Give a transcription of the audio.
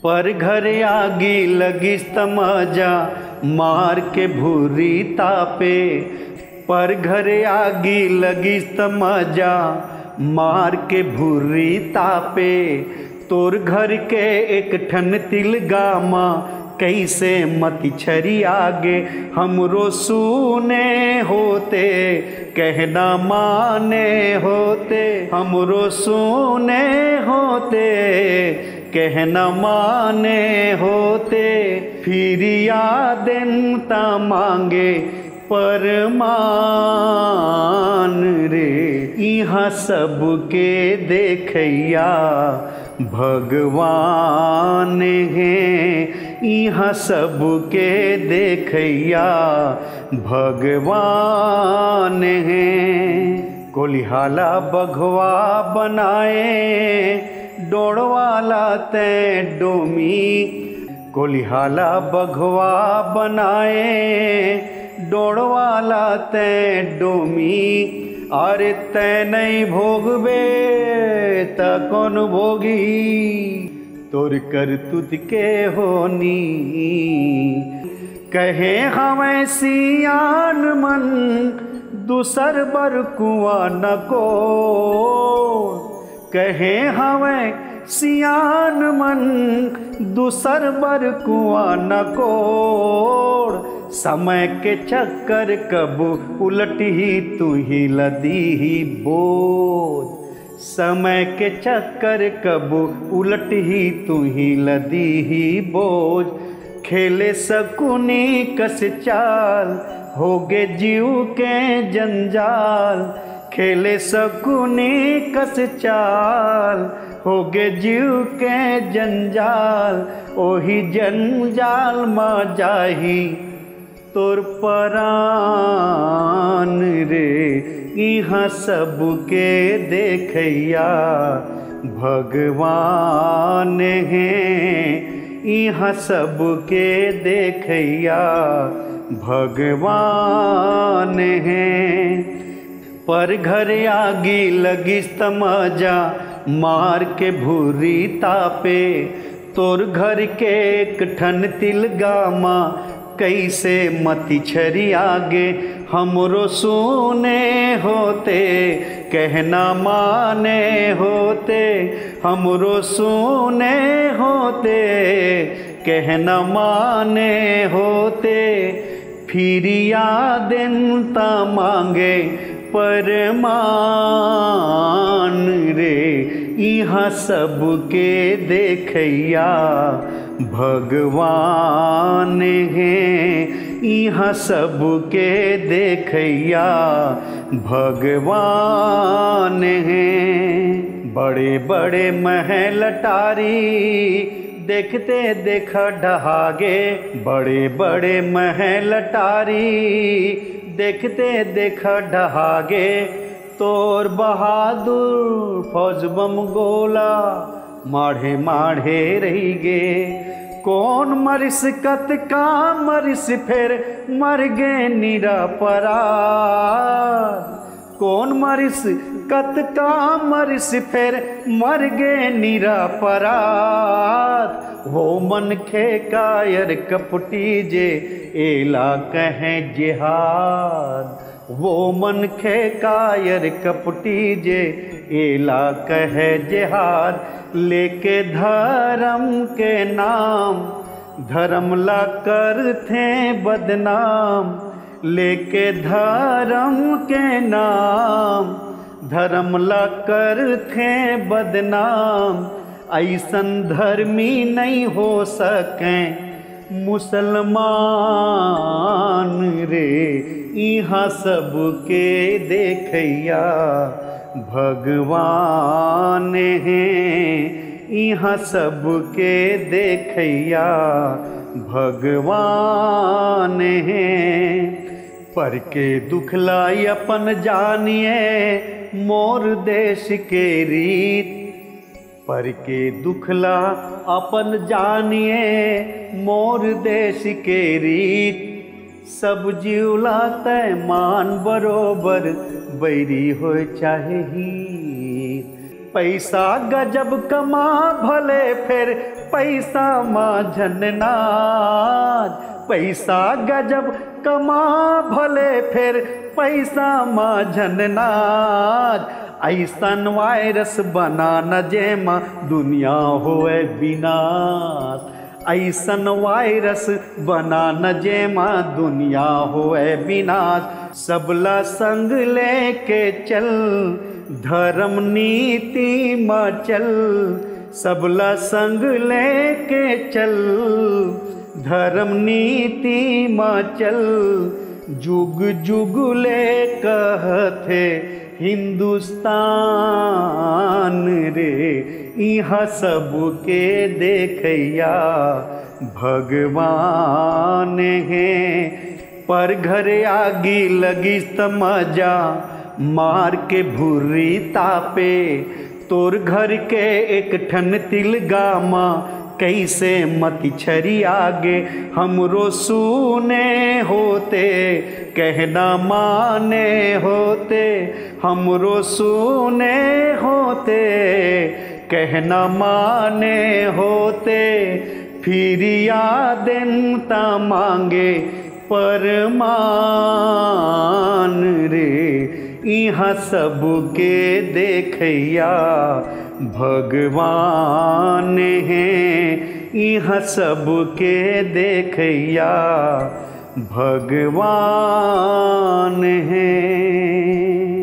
पर घर आगी लगी तमाजा मार के भूरी तापे। पर घर आगी लगी तमाजा मार के भूरी तापे। तोर घर के एक ठन तिल गामा कैसे मति छरी आगे। हमरो सुने होते कहना माने होते। हमरो सुने होते कहना माने होते। फिर यादें ता मांगे परमान रे। यहाँ सबके देखैया भगवान हैं। यहाँ सबके देखैया भगवान हैं। कोलिहाला बघवा बनाए डोड़वाला तैं डोमी। कोलिहाला बघवा बनाए डोड़वाला तैं डोमी। अरे तैं नहीं भोगबे त कौन भोगी। तोर कर तुद के होनी कहे हमें सियान मन दूसर बर कुआ न को। कहे हमें सियान मन दूसर बर कुआ न कोड़। समय के चक्कर कब उलट ही तू ही लदी ही बोझ। समय के चक्कर कब उलट ही तू ही लदी ही बोझ। खेले सकुनी कस चाल होगे जीव के जंजाल। खेले सकुनी कस चाल होगे जीव के जंजाल। ओही जंजाल में जाही तोर परान रे। यहाँ सबके देखैया भगवान हैं। यहाँ सबके देखैया भगवान हैं। पर घर आगी लगी तमाजा मार के भूरी तापे। तोर घर के एक ठन तिल गामा कैसे मति छरी आगे। हमरो सुने होते कहना माने होते। हमरो सुने होते कहना माने होते। फिर यादें ता मांगे परमान रे। यहाँ सबके देखैया भगवान हैं। यहाँ सबके देखैया भगवान हैं। बड़े बड़े महल अटारी देखते देखा ढहागे। बड़े बड़े महल अटारी देखते देखा ढहागे। तोर बहादुर फौज बम गोला माढ़े माढ़े रही गे। कौन मरिस कत का मरिस फिर मर गे निरपराध। कौन मरिस कत का मरिस फिर मर गे निरपराध। वो मन खे कायर कपटी जे एला कहें जिहाद। वो मन खे कायर कपटी जे एला कहे जिहाद। लेके धर्म के नाम धर्म ला कर थे बदनाम। लेके धर्म के नाम धर्म ला कर थे बदनाम। ऐसन धर्मी नहीं हो सके मुसलमान रे। यहाँ सबके देखैया भगवान हैं। यहाँ सबके देखैया भगवान हैं। पर के दुखलाई अपन जानिए मोर देश के रीत। पर के दुखला अपन जानिए मोर देश के रीत। सब जीवला तय मान बरोबर बैरी हो चाहे ही। पैसा गजब कमा भले फिर पैसा माझन नाज। पैसा गजब कमा भले फिर पैसा माझन नाज। ऐसन वायरस बना न जेमा दुनिया होए विनाश। ऐसन वायरस बना न जेमा दुनिया होए विनाश। सबला संग लेके चल धर्म नीति में चल। सबला संग लेके चल धर्म नीति में चल। जुग जुग ले कहते हिंदुस्तान रे। यहाँ सबके देखैया भगवान है। पर घर आगी लगी तमजा मार के भूरी तापे। तोर घर के एक ठन तिल गामा कैसे मति छरी आगे। हमरो सुने होते कहना माने होते। हमरो सुने होते कहना माने होते। फिर यादें ता मांगे परमान रे। यहाँ सबके देखैया भगवान है। यहाँ सबके देखैया भगवान है।